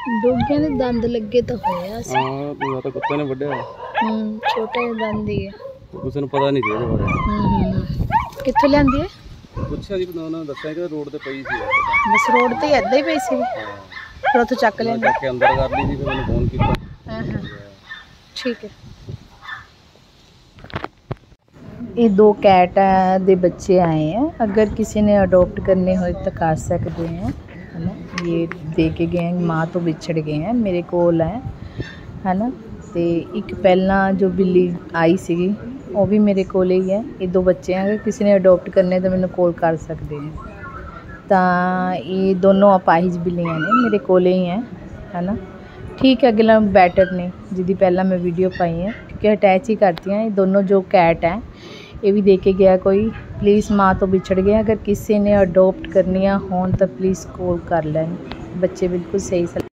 ਡੋਗਿਆਂ ਦੇ ਦੰਦ ਲੱਗੇ ਤਾਂ ਹੋਇਆ ਸੀ। ਹਾਂ ਮੈਂ ਤਾਂ ਕੁੱਤੇ ਨੇ ਵੱਢਿਆ। ਛੋਟੇ ਦੰਦ ਹੀ ਹੈ। ਕਿਸੇ ਨੂੰ ਪਤਾ ਨਹੀਂ ਸੀ ਇਹਦੇ ਬਾਰੇ। ਕਿੱਥੋਂ ਲਿਆਂਦੀ ਹੈ? ਪੁੱਛਿਆ ਜੀ ਉਹਨਾਂ ਨੇ ਦੱਸਿਆ ਕਿ ਰੋਡ ਤੇ ਪਈ ਸੀ। ਬਸ ਰੋਡ ਤੇ ਏਦਾਂ ਹੀ ਪਈ ਸੀ। ਫਿਰ ਉੱਥੋਂ ਚੱਕ ਲਿਆਂਦੀ। ਚੱਕ ਕੇ ਅੰਦਰ ਕਰ ਲਈ ਸੀ, ਫਿਰ ਮੈਨੂੰ ਫੋਨ ਕੀਤਾ। ठीक है। ये 2 कैट दे बच्चे आए हैं, अगर किसी ने अडोप्ट करने हो तो कर सकते हैं, है ना। ये दे के गए हैं, माँ तो बिछड़ गए हैं, मेरे कोल है ना। तो एक पहला जो बिल्ली आई सी वो भी मेरे कोल ही है। ये 2 बच्चे हैं, अगर किसी ने अडोप्ट करने तो मैंने कॉल कर सकते हैं। तो ये दोनों अपाहिज बिल्लियाँ ने मेरे कोल ही हैं, है ना। ठीक है, अगला बैटर ने जिदी पहला मैं वीडियो पाई है क्योंकि अटैच ही करती हैं। ये दोनों जो कैट हैं ये भी दे के गया कोई। प्लीज़ माँ तो बिछड़ गया, अगर किसी ने अडोप्ट करनी हो तो प्लीज़ कॉल कर लें। बच्चे बिल्कुल सही